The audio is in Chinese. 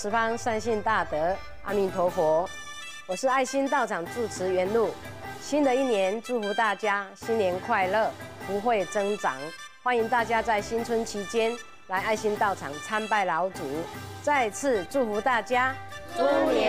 十方善信大德，阿弥陀佛。我是爱心道场住持元露。新的一年，祝福大家新年快乐，福慧增长。欢迎大家在新春期间来爱心道场参拜老祖。再次祝福大家猪年